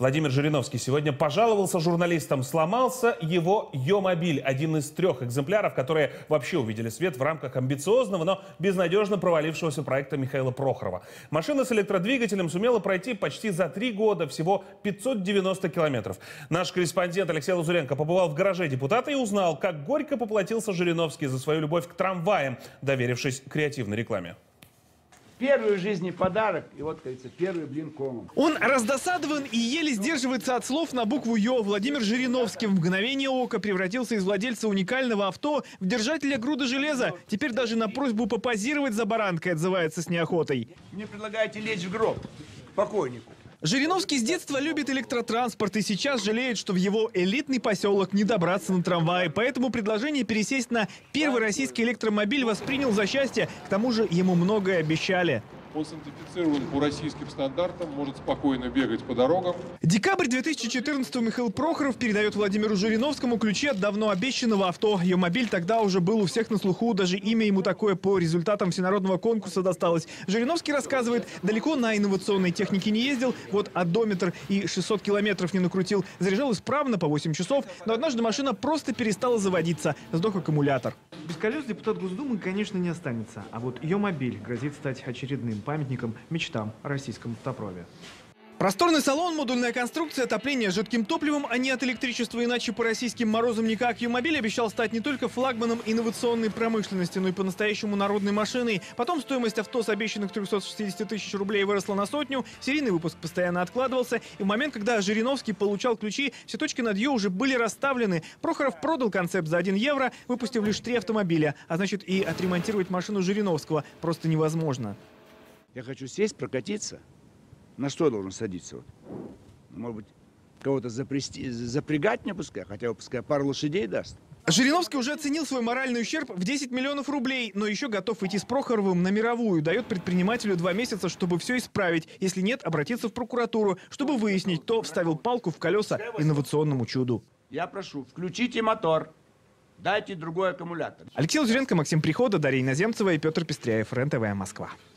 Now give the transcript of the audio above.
Владимир Жириновский сегодня пожаловался журналистам. Сломался его Йо-мобиль. Один из 3 экземпляров, которые вообще увидели свет в рамках амбициозного, но безнадежно провалившегося проекта Михаила Прохорова. Машина с электродвигателем сумела пройти почти за 3 года, всего 590 километров. Наш корреспондент Алексей Лазуренко побывал в гараже депутата и узнал, как горько поплатился Жириновский за свою любовь к трамваям, доверившись креативной рекламе. Первый в жизни подарок, и вот, кажется, первый блин комом. Он раздосадован и еле сдерживается от слов на букву «Ё». Владимир Жириновский в мгновение ока превратился из владельца уникального авто в держателя груды железа. Теперь даже на просьбу попозировать за баранкой отзывается с неохотой. Мне предлагаете лечь в гроб покойнику. Жириновский с детства любит электротранспорт и сейчас жалеет, что в его элитный поселок не добраться на трамвае. Поэтому предложение пересесть на первый российский электромобиль воспринял за счастье. К тому же ему многое обещали. Он сертифицирован по российским стандартам, может спокойно бегать по дорогам. Декабрь 2014-го Михаил Прохоров передает Владимиру Жириновскому ключи от давно обещанного авто. Йо-мобиль тогда уже был у всех на слуху, даже имя ему такое по результатам всенародного конкурса досталось. Жириновский рассказывает, далеко на инновационной технике не ездил, вот одометр и 600 километров не накрутил. Заряжал исправно по 8 часов, но однажды машина просто перестала заводиться, сдох аккумулятор. Без колес депутат Госдумы, конечно, не останется. А вот Йо-мобиль грозит стать очередным памятником мечтам о российском автопробе. Просторный салон, модульная конструкция, отопление жидким топливом, а не от электричества, иначе по российским морозам никак. Йо-мобиль обещал стать не только флагманом инновационной промышленности, но и по-настоящему народной машиной. Потом стоимость авто с обещанных 360 тысяч рублей выросла на 100, серийный выпуск постоянно откладывался. И в момент, когда Жириновский получал ключи, все точки над «ё» уже были расставлены. Прохоров продал концепт за 1 евро, выпустив лишь 3 автомобиля. А значит, и отремонтировать машину Жириновского просто невозможно. Я хочу сесть, прокатиться. На что я должен садиться? Вот? Может быть, кого-то запрягать мне пускай, хотя бы пускай пару лошадей даст. Жириновский уже оценил свой моральный ущерб в 10 миллионов рублей, но еще готов идти с Прохоровым на мировую. Дает предпринимателю 2 месяца, чтобы все исправить. Если нет, обратиться в прокуратуру, чтобы выяснить, кто вставил палку в колеса инновационному чуду. Я прошу, включите мотор, дайте другой аккумулятор. Алексей Лазуренко, Максим Прихода, Дарья Иноземцева и Петр Пестряев. РЕН-ТВ, Москва.